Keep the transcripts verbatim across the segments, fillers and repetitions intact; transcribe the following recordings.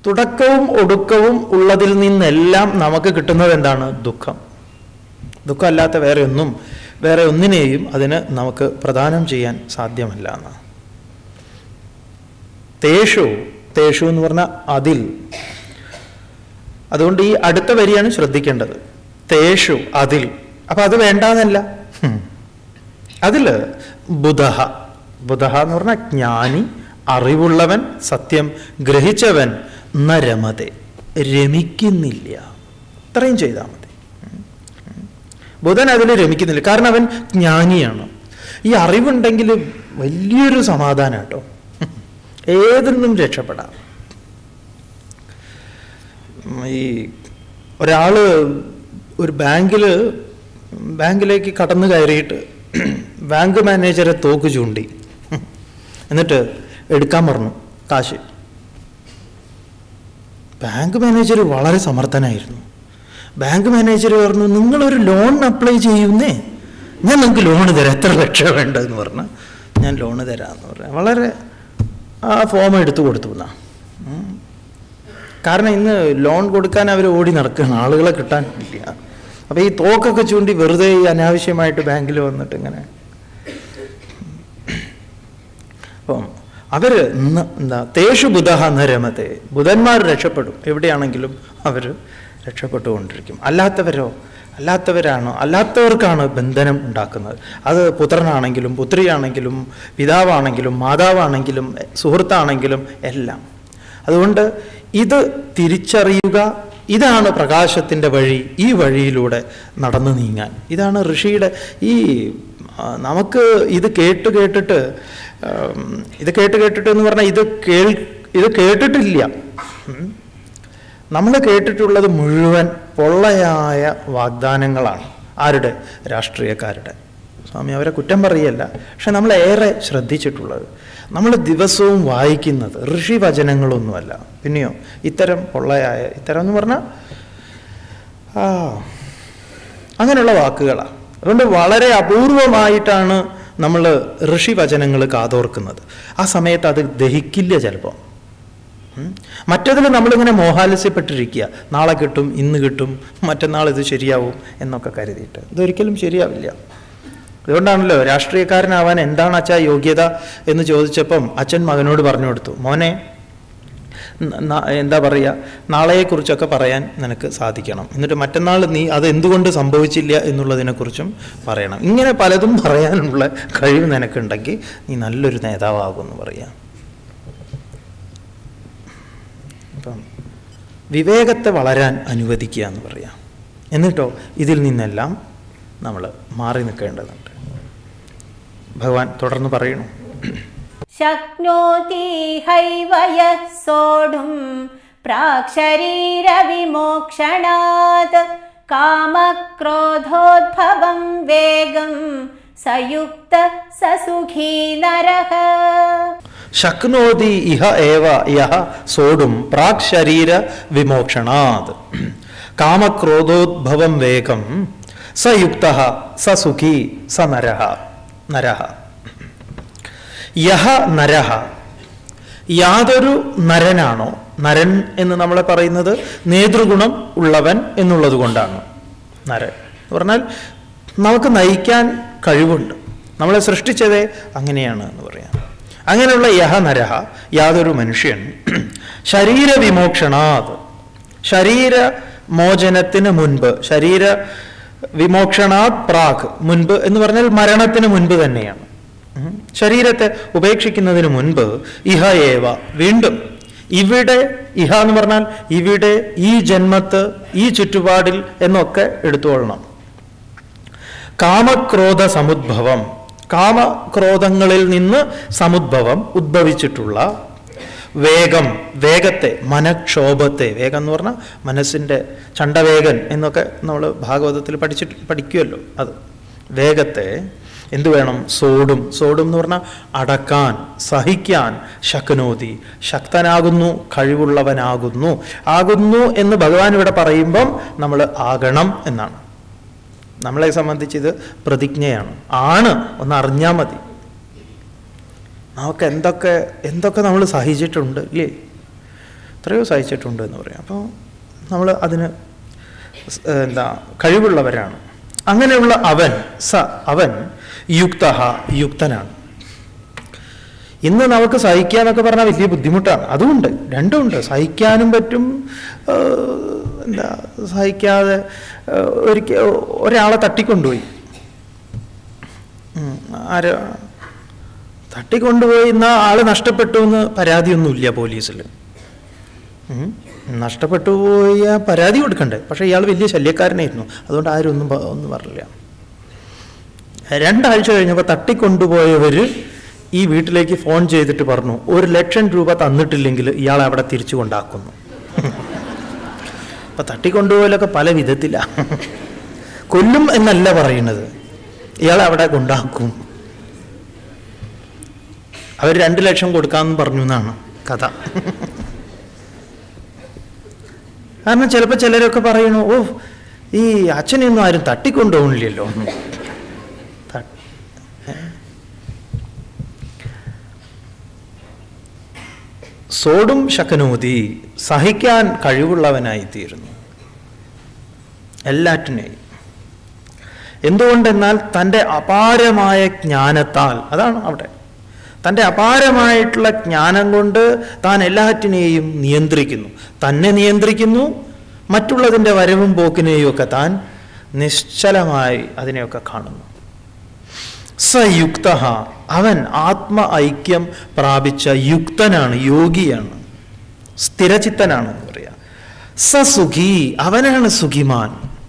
തുടക്കവും ഒടുക്കവും ഉള്ളതിൽ നിന്നെല്ലാം നമുക്ക് കിട്ടുന്നത് എന്താണ്? ദുഃഖം. ദുഃഖമല്ലാത്ത വേറെ ഒന്നും വേറെ ഒന്നിനെയും അതിന് നമുക്ക് പ്രദാനം ചെയ്യാൻ സാധ്യമല്ല എന്ന്. തേഷു, തേഷു എന്ന് പറഞ്ഞാൽ അതിൽ. അതുകൊണ്ട് ഈ അടുത്ത വരിയാണ് ശ്രദ്ധിക്കേണ്ടത്. തേഷു, അതിൽ. അപ്പൊ അത് വേണ്ടാന്നല്ല. അതിൽ ബുധഹ, ബുധഹ എന്ന് പറഞ്ഞാൽ ജ്ഞാനി, അറിവുള്ളവൻ, സത്യം ഗ്രഹിച്ചവൻ, ന രമതെ, രമിക്കുന്നില്ല. ഇത്രയും ചെയ്താൽ മതി. ബുധൻ അതിൽ രമിക്കുന്നില്ല. കാരണം അവൻ ജ്ഞാനിയാണ്. ഈ അറിവുണ്ടെങ്കിൽ വലിയൊരു സമാധാനം കേട്ടോ. ഏതെന്നും രക്ഷപ്പെടാം. ഈ ഒരാള് ഒരു ബാങ്കിൽ ബാങ്കിലേക്ക് കടന്നു കയറിയിട്ട് ബാങ്ക് മാനേജറെ തോക്ക് ചൂണ്ടി എന്നിട്ട് എടുക്കാൻ പറഞ്ഞു കാശ്. ബാങ്ക് മാനേജർ വളരെ സമർത്ഥനായിരുന്നു. ബാങ്ക് മാനേജർ പറഞ്ഞു, നിങ്ങളൊരു ലോൺ അപ്ലൈ ചെയ്യുന്നേ, ഞാൻ നിങ്ങൾക്ക് ലോണ് തരാം, എത്ര ലക്ഷം വേണ്ടതെന്ന് പറഞ്ഞാൽ ഞാൻ ലോണ് തരാമെന്ന് പറഞ്ഞാൽ വളരെ ആ ഫോം എടുത്തു കൊടുത്തു എന്നാ. കാരണം ഇന്ന് ലോൺ കൊടുക്കാൻ അവർ ഓടി നടക്കുകയാണ്, ആളുകളെ കിട്ടാൻ ഇല്ല. അപ്പം ഈ തോക്കൊക്കെ ചൂണ്ടി വെറുതെ ഈ അനാവശ്യമായിട്ട് ബാങ്കിൽ വന്നിട്ട് ഇങ്ങനെ. അപ്പം അവർ എന്താ തേഷു ബുധഹ ന രമത്തെ, ബുധന്മാർ രക്ഷപ്പെടും. എവിടെയാണെങ്കിലും അവർ രക്ഷപ്പെട്ടുകൊണ്ടിരിക്കും. അല്ലാത്തവരോ, അല്ലാത്തവരാണോ അല്ലാത്തവർക്കാണ് ബന്ധനം ഉണ്ടാക്കുന്നത്. അത് പുത്രനാണെങ്കിലും പുത്രിയാണെങ്കിലും പിതാവാണെങ്കിലും മാതാവാണെങ്കിലും സുഹൃത്താണെങ്കിലും എല്ലാം. അതുകൊണ്ട് ഇത് തിരിച്ചറിയുക, ഇതാണ് പ്രകാശത്തിൻ്റെ വഴി. ഈ വഴിയിലൂടെ നടന്നു നീങ്ങാൻ, ഇതാണ് ഋഷിയുടെ ഈ നമുക്ക് ഇത് കേട്ട് കേട്ടിട്ട് ഇത് കേട്ട് കേട്ടിട്ട് എന്ന് പറഞ്ഞാൽ ഇത് കേൾ ഇത് കേട്ടിട്ടില്ല. നമ്മൾ കേട്ടിട്ടുള്ളത് മുഴുവൻ പൊള്ളയായ വാഗ്ദാനങ്ങളാണ്. ആരുടെ? രാഷ്ട്രീയക്കാരുടെ. സ്വാമി അവരെ കുറ്റം പറയല്ല, പക്ഷെ നമ്മൾ ഏറെ ശ്രദ്ധിച്ചിട്ടുള്ളത്, നമ്മൾ ദിവസവും വായിക്കുന്നത് ഋഷി വചനങ്ങളൊന്നുമല്ല, പിന്നെയോ ഇത്തരം പൊള്ളയായ, ഇത്തരം എന്ന് പറഞ്ഞാൽ ആ അങ്ങനെയുള്ള വാക്കുകളാണ്. അതുകൊണ്ട് വളരെ അപൂർവമായിട്ടാണ് നമ്മൾ ഋഷി വചനങ്ങൾ കാതോർക്കുന്നത്. ആ സമയത്ത് അത് ദഹിക്കില്ല ചിലപ്പോൾ. മറ്റതിൽ നമ്മളിങ്ങനെ മോഹാലസ്യപ്പെട്ടിരിക്കുക, നാളെ കിട്ടും, ഇന്ന് കിട്ടും, മറ്റന്നാൾ ഇത് ശരിയാവും എന്നൊക്കെ കരുതിയിട്ട്. ഇതൊരിക്കലും ശരിയാവില്ല. അതുകൊണ്ടാണല്ലോ രാഷ്ട്രീയക്കാരനാവാൻ എന്താണ് അച്ഛാ യോഗ്യത എന്ന് ചോദിച്ചപ്പം അച്ഛൻ മകനോട് പറഞ്ഞു കൊടുത്തു, മോനെ എന്താ പറയുക, നാളെയെക്കുറിച്ചൊക്കെ പറയാൻ നിനക്ക് സാധിക്കണം, എന്നിട്ട് മറ്റന്നാൾ നീ അത് എന്തുകൊണ്ട് സംഭവിച്ചില്ല എന്നുള്ളതിനെക്കുറിച്ചും പറയണം. ഇങ്ങനെ പലതും പറയാനുള്ള കഴിവ് നിനക്കുണ്ടെങ്കിൽ നീ നല്ലൊരു നേതാവാകുമെന്ന് പറയാം. അപ്പം വിവേകത്തെ വളരാൻ അനുവദിക്കുക എന്ന് പറയാം. എന്നിട്ടോ ഇതിൽ നിന്നെല്ലാം നമ്മൾ മാറി നിൽക്കേണ്ടതുണ്ട്. ഭഗവാൻ തുടർന്ന് പറയുന്നു, ശക്നോതി ഹൈവയഃ സോഢും പ്രാക്ശരീര വിമോക്ഷണാത് കാമക്രോധോദ്ഭവം വേഗം സയുക്ത സസുഖീ നരഃ. ശക്നോതി ഇഹ ഏവ യഹ സോഢും പ്രാക് ശരീര വിമോക്ഷണാത് കാമക്രോധോദ്ഭവം വേഗം സയുക്തഃ സസുഖീ സ നരഃ. നരഃ യഹ നരഃ, യാതൊരു നരനാണോ, നരൻ എന്ന് നമ്മളെ പറയുന്നത് നേതൃഗുണം ഉള്ളവൻ എന്നുള്ളത് കൊണ്ടാണ് നരൻ എന്ന് പറഞ്ഞാൽ നമുക്ക് നയിക്കാൻ കഴിവുണ്ട്, നമ്മളെ സൃഷ്ടിച്ചതേ അങ്ങനെയാണ് എന്ന് പറയാം. അങ്ങനെയുള്ള യഹ നരഃ, യാതൊരു മനുഷ്യൻ ശരീര വിമോക്ഷണാത്, ശരീര മോചനത്തിന് മുൻപ്, ശരീര വിമോക്ഷണാത് പ്രാഗ്, മുൻപ് എന്ന് പറഞ്ഞാൽ മരണത്തിന് മുൻപ് തന്നെയാണ്. ശരീരത്തെ ഉപേക്ഷിക്കുന്നതിന് മുൻപ് ഇഹ ഏവ, വീണ്ടും ഇവിടെ, ഇഹ എന്ന് പറഞ്ഞാൽ ഇവിടെ, ഈ ജന്മത്ത്, ഈ ചുറ്റുപാടിൽ എന്നൊക്കെ എടുത്തുകൊള്ളണം. കാമക്രോധ സമുദ്ഭവം, കാമക്രോധങ്ങളിൽ നിന്ന് സമുദ്ഭവം ഉദ്ഭവിച്ചിട്ടുള്ള വേഗം, വേഗത്തെ, മനക്ഷോഭത്തെ, വേഗം എന്ന് പറഞ്ഞാൽ മനസ്സിൻ്റെ ചണ്ടവേഗൻ എന്നൊക്കെ നമ്മൾ ഭാഗവതത്തിൽ പഠിച്ചിട്ട് പഠിക്കുമല്ലോ, അത് വേഗത്തെ എന്തു വേണം? സോടും, സോടും എന്ന് പറഞ്ഞാൽ അടക്കാൻ, സഹിക്കാൻ. ശക്നോതി, ശക്തനാകുന്നു, കഴിവുള്ളവനാകുന്നു. ആകുന്നു എന്ന് ഭഗവാൻ ഇവിടെ പറയുമ്പം നമ്മൾ ആകണം എന്നാണ്. നമ്മളെ സംബന്ധിച്ച് ഇത് പ്രതിജ്ഞയാണ്. ആണ് ഒന്ന് അറിഞ്ഞാൽ മതി. നമുക്ക് എന്തൊക്കെ എന്തൊക്കെ നമ്മൾ സഹിച്ചിട്ടുണ്ട് ഇല്ലേ? എത്രയോ സഹിച്ചിട്ടുണ്ട് എന്ന് പറയാം. അപ്പോൾ നമ്മൾ അതിന് എന്താ കഴിവുള്ളവരാണ്. അങ്ങനെയുള്ള അവൻ സ അവൻ യുക്ത യുക്തനാണ്. ഇന്ന് നമുക്ക് സഹിക്കാന്നൊക്കെ പറഞ്ഞാൽ വലിയ ബുദ്ധിമുട്ടാണ്. അതുകൊണ്ട് രണ്ടുമുണ്ട്, സഹിക്കാനും പറ്റും, എന്താ സഹിക്കാതെ ഒരിക്കൽ ഒരാളെ തട്ടിക്കൊണ്ടുപോയി, ആര് തട്ടിക്കൊണ്ടുപോയി എന്നാൽ ആൾ നഷ്ടപ്പെട്ടു എന്ന് പരാതിയൊന്നുമില്ല പോലീസിൽ. നഷ്ടപ്പെട്ടു പോയ പരാതി കൊടുക്കണ്ടേ, പക്ഷേ ഇയാൾ വലിയ ശല്യക്കാരനായിരുന്നു, അതുകൊണ്ട് ആരും ഒന്നും ഒന്നും പറഞ്ഞില്ല. രണ്ടാഴ്ച കഴിഞ്ഞപ്പോൾ തട്ടിക്കൊണ്ടുപോയവർ ഈ വീട്ടിലേക്ക് ഫോൺ ചെയ്തിട്ട് പറഞ്ഞു ഒരു ലക്ഷം രൂപ തന്നിട്ടില്ലെങ്കിൽ ഇയാളെ അവിടെ തിരിച്ചു കൊണ്ടാക്കുന്നു. അപ്പം തട്ടിക്കൊണ്ടുപോയാലൊക്കെ പല വിധത്തിലാണ്. കൊല്ലും എന്നല്ല പറയുന്നത്, ഇയാളെ അവിടെ കൊണ്ടാക്കും. അവർ രണ്ട് ലക്ഷം കൊടുക്കാമെന്ന് പറഞ്ഞു എന്നാണ് കഥ. കാരണം ചിലപ്പോൾ ചിലരൊക്കെ പറയണു, ഓ ഈ അച്ഛനെയൊന്നും ആരും തട്ടിക്കൊണ്ടുപോകണില്ലല്ലോ. സോഡും ശകനോതി സഹിക്കാൻ കഴിവുള്ളവനായിത്തീരുന്നു എല്ലാറ്റിനെയും. എന്തുകൊണ്ടെന്നാൽ തൻ്റെ അപാരമായ ജ്ഞാനത്താൽ, അതാണ് അവിടെ, തൻ്റെ അപാരമായിട്ടുള്ള ജ്ഞാനം കൊണ്ട് താൻ എല്ലാറ്റിനെയും നിയന്ത്രിക്കുന്നു, തന്നെ നിയന്ത്രിക്കുന്നു, മറ്റുള്ളതിൻ്റെ വരവും പോക്കിനെയും ഒക്കെ താൻ നിശ്ചലമായി അതിനെയൊക്കെ കാണുന്നു. സയുക്ത അവൻ ആത്മ ഐക്യം പ്രാപിച്ച യുക്തനാണ്, യോഗിയാണ്, സ്ഥിരചിത്തനാണ് എന്ന് പറയാം. സസുഖി അവനാണ് സുഖിമാൻ.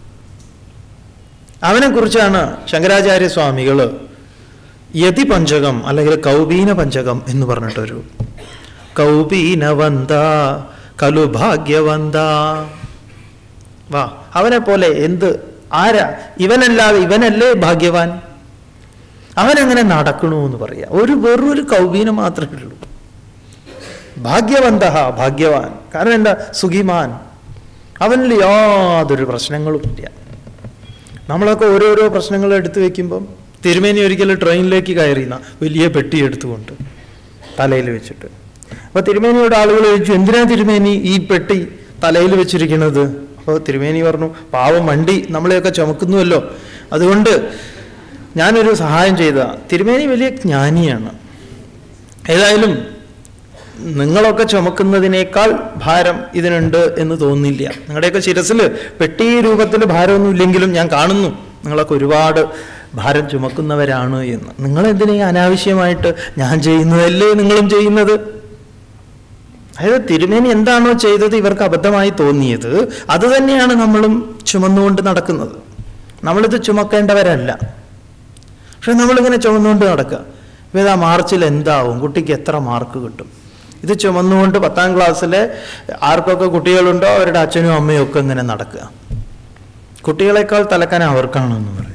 അവനെ കുറിച്ചാണ് ശങ്കരാചാര്യ സ്വാമികൾ യതി പഞ്ചകം അല്ലെങ്കിൽ കൗബീന പഞ്ചകം എന്ന് പറഞ്ഞിട്ടൊരു കൗബീനവന്ത കലു ഭാഗ്യവന്ത. വാ അവനെ പോലെ എന്ത് ആരാ, ഇവനല്ലാതെ ഇവനല്ലേ ഭാഗ്യവാൻ, അവനെങ്ങനെ നടക്കണു എന്ന് പറയാം. ഒരു വെറൊരു കൗബീന മാത്രമേ ഉള്ളൂ. ഭാഗ്യവന്ത ഭാഗ്യവാൻ, കാരണം എന്താ, സുഖിമാൻ, അവനിൽ യാതൊരു പ്രശ്നങ്ങളും ഇല്ല. നമ്മളൊക്കെ ഓരോരോ പ്രശ്നങ്ങൾ എടുത്തു വെക്കുമ്പം, തിരുമേനി ഒരിക്കലും ട്രെയിനിലേക്ക് കയറിയുന്ന വലിയ പെട്ടി എടുത്തുകൊണ്ട് തലയിൽ വെച്ചിട്ട്, അപ്പോൾ തിരുമേനിയോട് ആളുകൾ ചോദിച്ചു, എന്തിനാ തിരുമേനി ഈ പെട്ടി തലയിൽ വെച്ചിരിക്കുന്നത്? അപ്പോൾ തിരുമേനി പറഞ്ഞു, പാവം വണ്ടി നമ്മളെയൊക്കെ ചുമക്കുന്നുവല്ലോ, അതുകൊണ്ട് ഞാനൊരു സഹായം ചെയ്ത. തിരുമേനി വലിയ ജ്ഞാനിയാണ്. ഏതായാലും നിങ്ങളൊക്കെ ചുമക്കുന്നതിനേക്കാൾ ഭാരം ഇതിനുണ്ട് എന്ന് തോന്നില്ല. നിങ്ങളുടെയൊക്കെ ശിരസിൽ പെട്ടി രൂപത്തിൽ ഭാരമൊന്നും ഇല്ലെങ്കിലും ഞാൻ കാണുന്നു നിങ്ങളൊക്കെ ഒരുപാട് ഭാരം ചുമക്കുന്നവരാണ് എന്ന്. നിങ്ങളെന്തിനാ അനാവശ്യമായിട്ട് ഞാൻ ചെയ്യുന്നതല്ലേ നിങ്ങളും ചെയ്യുന്നത്? അതായത് തിരുമേനി എന്താണോ ചെയ്തത് ഇവർക്ക് അബദ്ധമായി തോന്നിയത് അത് തന്നെയാണ് നമ്മളും ചുമന്നുകൊണ്ട് നടക്കുന്നത്. നമ്മളിത് ചുമക്കേണ്ടവരല്ല, പക്ഷെ നമ്മളിങ്ങനെ ചുമന്നുകൊണ്ട് നടക്കുക. ഇതാ മാർച്ചിൽ എന്താവും, കുട്ടിക്ക് എത്ര മാർക്ക് കിട്ടും, ഇത് ചുമന്നുകൊണ്ട് പത്താം ക്ലാസ്സിലെ ആർക്കൊക്കെ കുട്ടികളുണ്ടോ അവരുടെ അച്ഛനും അമ്മയും ഒക്കെ ഇങ്ങനെ നടക്കുക. കുട്ടികളെക്കാൾ തലക്കാൻ അവർക്കാണെന്ന് പറയും.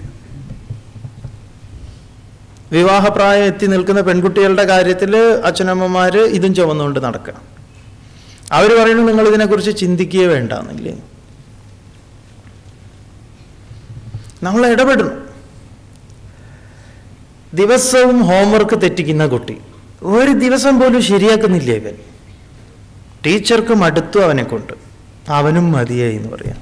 വിവാഹപ്രായം എത്തി നിൽക്കുന്ന പെൺകുട്ടികളുടെ കാര്യത്തിൽ അച്ഛനമ്മമാർ ഇതും ചുമന്നുകൊണ്ട് നടക്കുക. അവർ പറയുന്നു നിങ്ങൾ ഇതിനെക്കുറിച്ച് ചിന്തിക്കുകയേ വേണ്ടെന്നില്ലേ. നമ്മൾ ഇടപെടണം. ദിവസവും ഹോംവർക്ക് തെറ്റിക്കുന്ന കുട്ടി ഒരു ദിവസം പോലും ശരിയാക്കുന്നില്ല ഇവൻ. ടീച്ചർക്ക് മടുത്തു അവനെ കൊണ്ട്, അവനും മതിയായി എന്ന് പറയാം.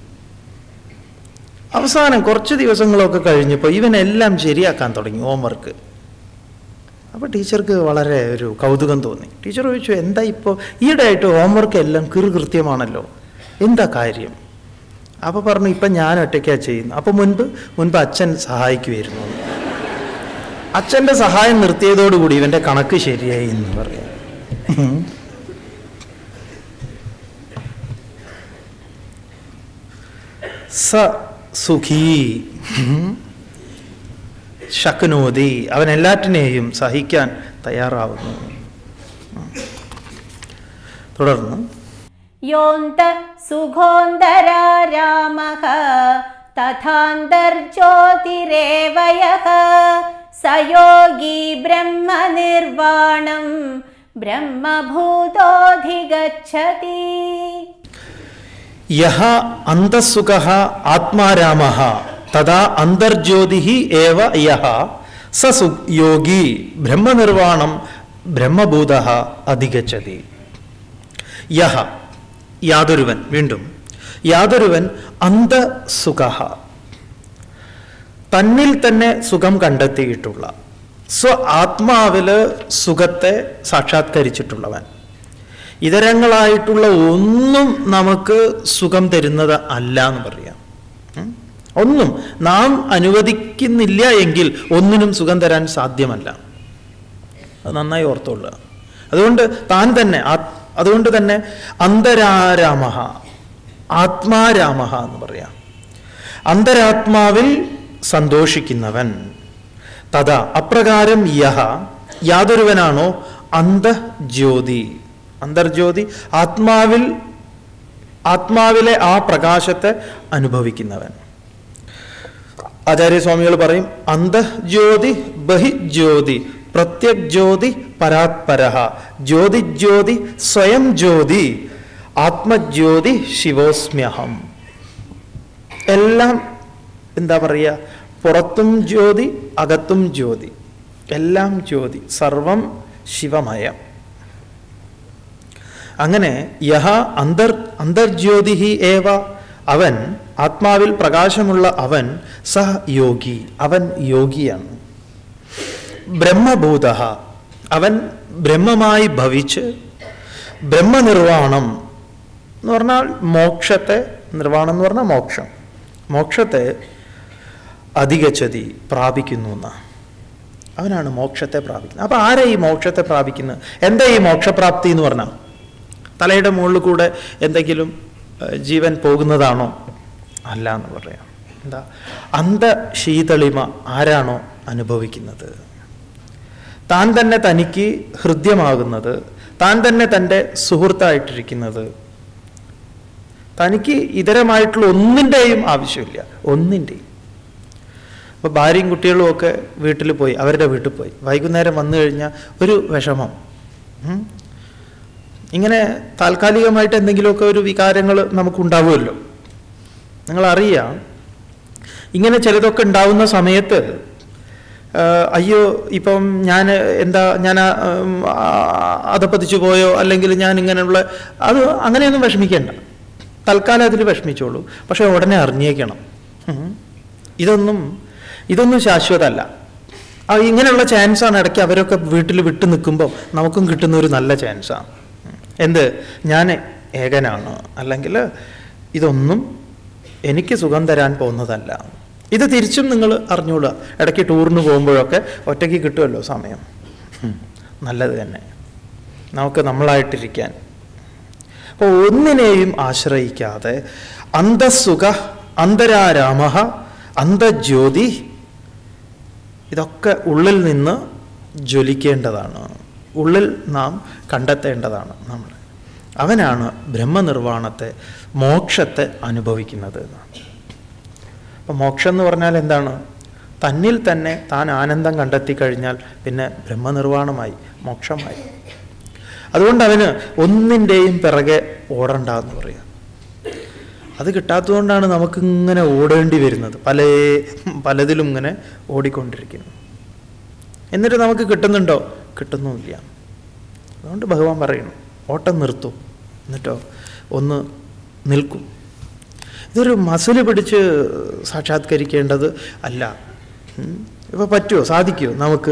അവസാനം കുറച്ച് ദിവസങ്ങളൊക്കെ കഴിഞ്ഞപ്പോൾ ഇവനെല്ലാം ശരിയാക്കാൻ തുടങ്ങി ഹോംവർക്ക്. അപ്പോൾ ടീച്ചർക്ക് വളരെ ഒരു കൗതുകം തോന്നി. ടീച്ചർ ചോദിച്ചു, എന്താ ഇപ്പോൾ ഈയിടെയായിട്ട് ഹോംവർക്ക് എല്ലാം കൃത്യമാണല്ലോ, എന്താ കാര്യം? അപ്പോൾ പറഞ്ഞു, ഇപ്പം ഞാൻ ഒറ്റയ്ക്കാണ് ചെയ്യുന്നത്. അപ്പോൾ മുൻപ് മുൻപ് അച്ഛൻ സഹായിക്കുമായിരുന്നു. അച്ഛൻ്റെ സഹായം നിർത്തിയതോടുകൂടി ഇവൻ്റെ കണക്ക് ശരിയായി എന്ന് പറയാം. സ സുഖീ ശക്നോതി അവൻ എല്ലാറ്റിനെയും സഹിക്കാൻ തയ്യാറാവുന്നു. തുടർന്ന് യോന്ത സുഖോന്തരാരാമഃ തഥാന്തർജ്യോതിരേവയഃ സയോഗി ബ്രഹ്മനിർവാണം ബ്രഹ്മഭൂതോധിഗച്ഛതി. യഹ അന്തഃസുഖഃ ആത്മാരാമഃ തഥാ അന്തർജ്യോതിഃ ഏവ യഹ സ യോഗി ബ്രഹ്മനിർവാണം ബ്രഹ്മഭൂതഃ അധിഗച്ഛതി. യഹ യാതൊരുവൻ, വീണ്ടും യാതൊരുവൻ അന്തസുഖ, തന്നിൽ തന്നെ സുഖം കണ്ടെത്തിയിട്ടുള്ള, സ്വ ആത്മാവില് സുഖത്തെ സാക്ഷാത്കരിച്ചിട്ടുള്ളവൻ. ഇതരങ്ങളായിട്ടുള്ള ഒന്നും നമുക്ക് സുഖം തരുന്നത് അല്ല എന്ന് പറയാം. ഒന്നും നാം അനുവദിക്കുന്നില്ല എങ്കിൽ ഒന്നിനും സുഖം തരാൻ സാധ്യമല്ല. അത് നന്നായി ഓർത്തുകൊള്ളുക. അതുകൊണ്ട് താൻ തന്നെ അതുകൊണ്ട് തന്നെ അന്തരാരാമ, ആത്മാരാമ എന്ന് പറയാം. അന്തരാത്മാവിൽ സന്തോഷിക്കുന്നവൻ. തഥാ അപ്രകാരം യഹ യാതൊരുവനാണോ അന്തജ്യോതി, അന്തർജ്യോതി ആത്മാവിൽ ആത്മാവിലെ ആ പ്രകാശത്തെ അനുഭവിക്കുന്നവൻ. ആചാര്യസ്വാമികൾ പറയും അന്തജ്യോതി ബഹിജ്യോതി പ്രത്യഗ്ജ്യോതി പരാത്പരഃ ജ്യോതിജ്യോതി സ്വയം ജ്യോതി ആത്മജ്യോതി ശിവോസ്മ്യഹം. എല്ലാം എന്താ പറയുക, പുറത്തും ജ്യോതി അകത്തും ജ്യോതി, എല്ലാം ജ്യോതി, സർവം ശിവമയം. അങ്ങനെ യഹ അന്തർ അന്തർജ്യോതിഹി ഏവ, അവൻ ആത്മാവിൽ പ്രകാശമുള്ള അവൻ സഹ യോഗി, അവൻ യോഗിയാണ്. ബ്രഹ്മഭൂത, അവൻ ബ്രഹ്മമായി ഭവിച്ച് ബ്രഹ്മനിർവാണം എന്ന് പറഞ്ഞാൽ മോക്ഷത്തെ, നിർവാണം എന്ന് പറഞ്ഞാൽ മോക്ഷം, മോക്ഷത്തെ അധിഗച്ഛതി പ്രാപിക്കുന്നു എന്ന, അവനാണ് മോക്ഷത്തെ പ്രാപിക്കുന്നത്. അപ്പൊ ആരാ ഈ മോക്ഷത്തെ പ്രാപിക്കുന്നത്? എന്താ ഈ മോക്ഷപ്രാപ്തി എന്ന് പറഞ്ഞാൽ? തലയുടെ മുകളിൽ കൂടെ എന്തെങ്കിലും ജീവൻ പോകുന്നതാണോ? അല്ല എന്ന് പറയാം. എന്താ? അന്തശീതളിമ ആരാണോ അനുഭവിക്കുന്നത്, താൻ തന്നെ തനിക്ക് ഹൃദ്യമാകുന്നത്, താൻ തന്നെ തൻ്റെ സുഹൃത്തായിട്ടിരിക്കുന്നത്, തനിക്ക് ഇതരമായിട്ടുള്ള ഒന്നിൻ്റെയും ആവശ്യമില്ല, ഒന്നിൻ്റെയും. അപ്പോൾ ഭാര്യയും കുട്ടികളും ഒക്കെ വീട്ടിൽ പോയി, അവരുടെ വീട്ടിൽ പോയി, വൈകുന്നേരം വന്നു കഴിഞ്ഞാൽ ഒരു വിഷമം, ഇങ്ങനെ താൽക്കാലികമായിട്ട് എന്തെങ്കിലുമൊക്കെ ഒരു വികാരങ്ങൾ നമുക്കുണ്ടാവുമല്ലോ. നിങ്ങളറിയാം, ഇങ്ങനെ ചിലതൊക്കെ ഉണ്ടാവുന്ന സമയത്ത് അയ്യോ ഇപ്പം ഞാൻ എന്താ ഞാൻ അധപ്പതിച്ചു പോയോ, അല്ലെങ്കിൽ ഞാൻ ഇങ്ങനെയുള്ള അത് അങ്ങനെയൊന്നും വിഷമിക്കേണ്ട, തൽക്കാലം അതിൽ വിഷമിച്ചോളൂ. പക്ഷെ ഉടനെ അറിഞ്ഞേക്കണം, ഇതൊന്നും ഇതൊന്നും ശാശ്വതമല്ല. ഇങ്ങനെയുള്ള ചാൻസാണ് ഇടയ്ക്ക് അവരൊക്കെ വീട്ടിൽ വിട്ടു നിൽക്കുമ്പോൾ നമുക്കും കിട്ടുന്ന ഒരു നല്ല ചാൻസാണ്. എന്ത്? ഞാൻ ഏകനാണ്, അല്ലെങ്കിൽ ഇതൊന്നും എനിക്ക് സുഖം തരാൻ പോകുന്നതല്ല. ഇത് തിരിച്ചും നിങ്ങൾ അറിഞ്ഞോളുക. ഇടയ്ക്ക് ടൂറിന് പോകുമ്പോഴൊക്കെ ഒറ്റയ്ക്ക് കിട്ടുമല്ലോ സമയം, നല്ലത് തന്നെ നമുക്ക് നമ്മളായിട്ടിരിക്കാൻ. അപ്പോൾ ഒന്നിനെയും ആശ്രയിക്കാതെ അന്തസുഖ അന്തരാരാമ അന്തജ്യോതി, ഇതൊക്കെ ഉള്ളിൽ നിന്ന് ജ്വലിക്കേണ്ടതാണ്, ഉള്ളിൽ നാം കണ്ടെത്തേണ്ടതാണ് നമ്മൾ. അവനാണ് ബ്രഹ്മനിർവാണത്തെ, മോക്ഷത്തെ അനുഭവിക്കുന്നത് എന്നാണ്. അപ്പം മോക്ഷം എന്ന് പറഞ്ഞാൽ എന്താണ്? തന്നിൽ തന്നെ താൻ ആനന്ദം കണ്ടെത്തി കഴിഞ്ഞാൽ പിന്നെ ബ്രഹ്മനിർവാണമായി, മോക്ഷമായി. അതുകൊണ്ട് അവന് ഒന്നിൻ്റെയും പിറകെ ഓടണ്ട എന്ന് പറയാം. അത് കിട്ടാത്തതുകൊണ്ടാണ് നമുക്കിങ്ങനെ ഓടേണ്ടി വരുന്നത്, പല പലതിലും ഇങ്ങനെ ഓടിക്കൊണ്ടിരിക്കുന്നു. എന്നിട്ട് നമുക്ക് കിട്ടുന്നുണ്ടോ? കിട്ടുന്നുമില്ല. അതുകൊണ്ട് ഭഗവാൻ പറയുന്നു, ഓട്ടം നിർത്തും, എന്നിട്ടോ ഒന്ന് നിൽക്കും. ഇതൊരു മസിൽ പിടിച്ച് സാക്ഷാത്കരിക്കേണ്ടത് അല്ല. ഇപ്പോൾ പറ്റുമോ, സാധിക്കുമോ നമുക്ക്?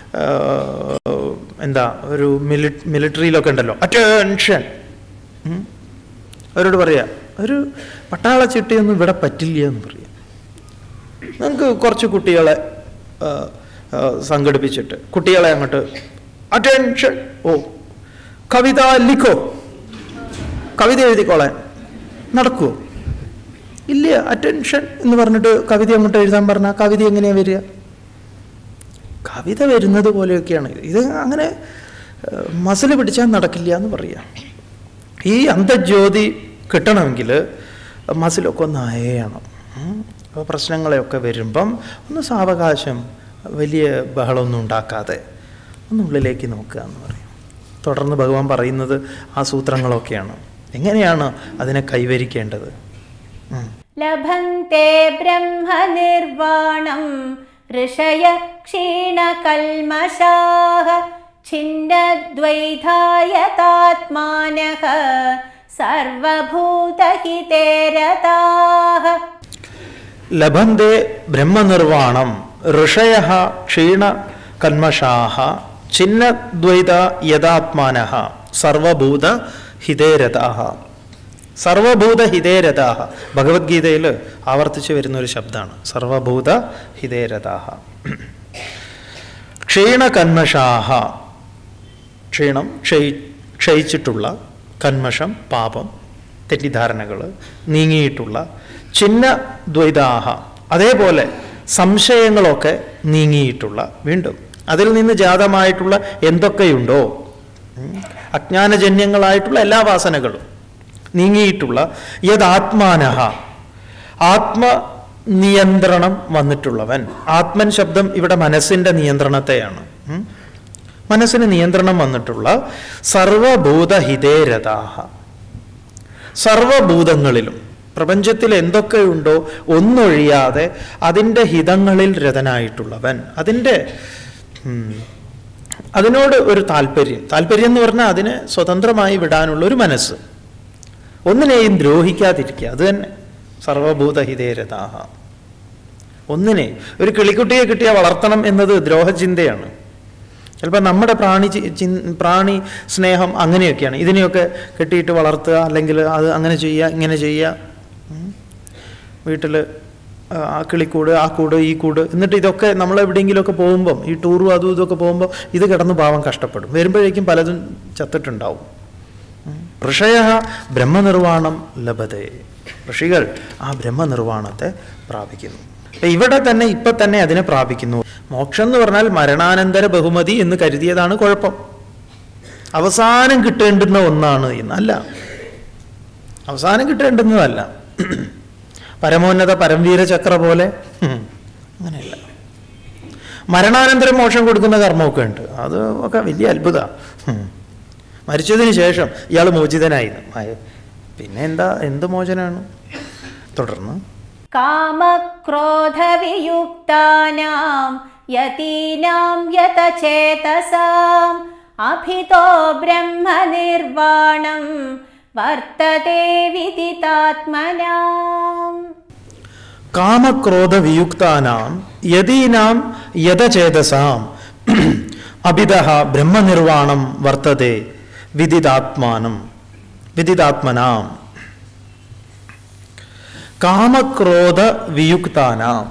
എന്താ ഒരു മിലി മിലിറ്ററിയിലൊക്കെ ഉണ്ടല്ലോ, അറ്റൻഷൻ, അവരോട് പറയാ ഒരു പട്ടാള ചിട്ടയൊന്നും ഇവിടെ പറ്റില്ല എന്ന് പറയാം. നമുക്ക് കുറച്ച് കുട്ടികളെ സംഘടിപ്പിച്ചിട്ട് കുട്ടികളെ അങ്ങോട്ട് അറ്റൻഷൻ, ഓ കവിത ലിഖോ, കവിത എഴുതിക്കോളാൻ നടക്കുമോ? ഇല്ല. അറ്റൻഷൻ എന്ന് പറഞ്ഞിട്ട് കവിത അങ്ങോട്ട് എഴുതാൻ പറഞ്ഞാൽ കവിത എങ്ങനെയാണ് വരിക? കവിത വരുന്നത് പോലെയൊക്കെയാണ് ഇത്. അങ്ങനെ മസിൽ പിടിച്ചാൽ നടക്കില്ല എന്ന് പറയാം. ഈ അന്തജ്യോതി കിട്ടണമെങ്കിൽ മസിലൊക്കെ ഒന്ന് അയയണം. അപ്പോൾ പ്രശ്നങ്ങളെയൊക്കെ വരുമ്പം ഒന്ന് സാവകാശം, വലിയ ബഹളമൊന്നും ഉണ്ടാക്കാതെ ഒന്ന് ഉള്ളിലേക്ക് നോക്കുക എന്ന് പറയും. തുടർന്ന് ഭഗവാൻ പറയുന്നത് ആ സൂത്രങ്ങളൊക്കെയാണ്, എങ്ങനെയാണ് അതിനെ കൈവരിക്കേണ്ടത്. ലഭന്തെ ബ്രഹ്മനിർവാണം ഋഷയ ക്ഷീണകൽമഷാഃ ഛിന്നദ്വൈധായതാത്മാനഃ സർവഭൂതഹിതേ രതാഃ. ലഭന്തെ ബ്രഹ്മനിർവാണം ഋഷയഃ ക്ഷീണ കന്മഷാഃ ഛിന്നദ്വൈത യഥാത്മാനഃ സർവഭൂത ഹിതേരതാഃ. സർവഭൂത ഹിതേരതാഃ ഭഗവത്ഗീതയിൽ ആവർത്തിച്ച് വരുന്ന ഒരു ശബ്ദമാണ് സർവഭൂത ഹിതേരതാഃ. ക്ഷീണകന്മഷാഃ ക്ഷീണം ക്ഷയി ക്ഷയിച്ചിട്ടുള്ള കന്മഷം പാപം തെറ്റിദ്ധാരണകൾ നീങ്ങിയിട്ടുള്ള ഛിന്നദ്വൈതാഃ അതേപോലെ സംശയങ്ങളൊക്കെ നീങ്ങിയിട്ടുള്ള വീണ്ടും അതിൽ നിന്ന് ജാതമായിട്ടുള്ള എന്തൊക്കെയുണ്ടോ അജ്ഞാനജന്യങ്ങളായിട്ടുള്ള എല്ലാ വാസനകളും നീങ്ങിയിട്ടുള്ള യദാത്മാനഃ ആത്മനിയന്ത്രണം വന്നിട്ടുള്ളവൻ. ആത്മൻ ശബ്ദം ഇവിടെ മനസ്സിൻ്റെ നിയന്ത്രണത്തെയാണ്. മനസ്സിന് നിയന്ത്രണം വന്നിട്ടുള്ള സർവഭൂതഹിതേരതാഃ സർവഭൂതങ്ങളിലും പ്രപഞ്ചത്തിൽ എന്തൊക്കെയുണ്ടോ ഒന്നൊഴിയാതെ അതിൻ്റെ ഹിതങ്ങളിൽ രതനായിട്ടുള്ളവൻ. അതിൻ്റെ അതിനോട് ഒരു താല്പര്യം താല്പര്യം എന്ന് പറഞ്ഞാൽ അതിനെ സ്വതന്ത്രമായി വിടാനുള്ള ഒരു മനസ്സ്, ഒന്നിനെയും ദ്രോഹിക്കാതിരിക്കുക. അത് തന്നെ സർവഭൂതഹിതേരതാഃ. ഒന്നിനെ ഒരു കിളിക്കുട്ടിയെ കിട്ടിയ വളർത്തണം എന്നത് ദ്രോഹചിന്തയാണ്. ചിലപ്പോൾ നമ്മുടെ പ്രാണി പ്രാണി സ്നേഹം അങ്ങനെയൊക്കെയാണ്. ഇതിനെയൊക്കെ കെട്ടിയിട്ട് വളർത്തുക, അല്ലെങ്കിൽ അത് അങ്ങനെ ചെയ്യുക ഇങ്ങനെ ചെയ്യുക, വീട്ടിൽ ആ കിളിക്കൂട് ആ കൂട് ഈ കൂട്, എന്നിട്ട് ഇതൊക്കെ നമ്മൾ എവിടെയെങ്കിലുമൊക്കെ പോകുമ്പം ഈ ടൂറും അതും ഇതൊക്കെ പോകുമ്പോൾ ഇത് കിടന്ന് പാവം കഷ്ടപ്പെടും. വരുമ്പോഴേക്കും പലതും ചത്തിട്ടുണ്ടാവും. ഋഷയഃ ബ്രഹ്മനിർവാണം ലഭതേ ഋഷികൾ ആ ബ്രഹ്മനിർവാണത്തെ പ്രാപിക്കുന്നു. ഇവിടെ തന്നെ ഇപ്പം തന്നെ അതിനെ പ്രാപിക്കുന്നു. മോക്ഷം എന്ന് പറഞ്ഞാൽ മരണാനന്തര ബഹുമതി എന്ന് കരുതിയതാണ് കുഴപ്പം. അവസാനം കിട്ടേണ്ടുന്ന ഒന്നാണ് എന്നല്ല, അവസാനം കിട്ടേണ്ടുന്നതല്ല. പരമോന്നത പരംവീര ചക്ര പോലെ അങ്ങനെയല്ല. മരണാനന്തരം മോക്ഷം കൊടുക്കുന്ന കർമ്മമൊക്കെ ഉണ്ട്. അത് ഒക്കെ വലിയ അത്ഭുതമാണ്. മരിച്ചതിന് ശേഷം ഇയാൾ മോചിതനായി. പിന്നെ എന്താ എന്ത് മോചനാണ്? തുടർന്ന് കാമക്രോധവിയുക്താനാം യതീനാം യതചേതസാം അഭിതോ ബ്രഹ്മനിർവാണം വർത്തതേ വിദിതാത്മനാം. കാമക്രോധവിയുക്താനാം യതീനാം യതചേതസാം അഭിതഃ ബ്രഹ്മനിർവാണം വർത്തതേ വിദിതാത്മാനം വിദിതാത്മനാം. കാമക്രോധ വിയുക്താനാം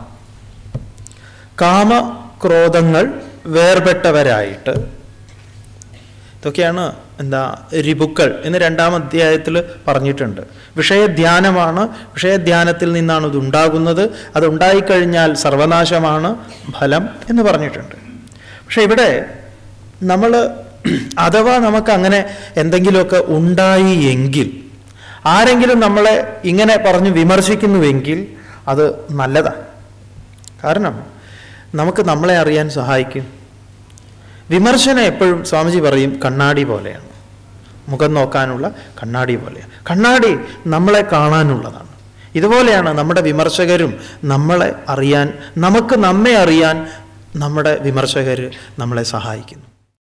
കാമക്രോധങ്ങൾ വേർപെട്ടവരായിട്ട്, ഇതൊക്കെയാണ് എന്താ രിപുക്കൾ എന്ന് രണ്ടാം അധ്യായത്തിൽ പറഞ്ഞിട്ടുണ്ട്. വിഷയധ്യാനമാണ്, വിഷയധ്യാനത്തിൽ നിന്നാണ് ഇത് ഉണ്ടാകുന്നത്, അതുണ്ടായിക്കഴിഞ്ഞാൽ സർവനാശമാണ് ഫലം എന്ന് പറഞ്ഞിട്ടുണ്ട്. പക്ഷെ ഇവിടെ നമ്മൾ അഥവാ നമുക്ക് അങ്ങനെ എന്തെങ്കിലുമൊക്കെ ഉണ്ടായി എങ്കിൽ, ആരെങ്കിലും നമ്മളെ ഇങ്ങനെ പറഞ്ഞ് വിമർശിക്കുന്നുവെങ്കിൽ അത് നല്ലതാണ്. കാരണം നമുക്ക് നമ്മളെ അറിയാൻ സഹായിക്കും. വിമർശനം എപ്പോഴും സ്വാമിജി പറയും കണ്ണാടി പോലെയാണ്, മുഖം നോക്കാനുള്ള കണ്ണാടി പോലെയാണ്. കണ്ണാടി നമ്മളെ കാണാനുള്ളതാണ്. ഇതുപോലെയാണ് നമ്മുടെ വിമർശകരും നമ്മളെ അറിയാൻ, നമുക്ക് നമ്മെ അറിയാൻ നമ്മുടെ വിമർശകർ നമ്മളെ സഹായിക്കുന്നു.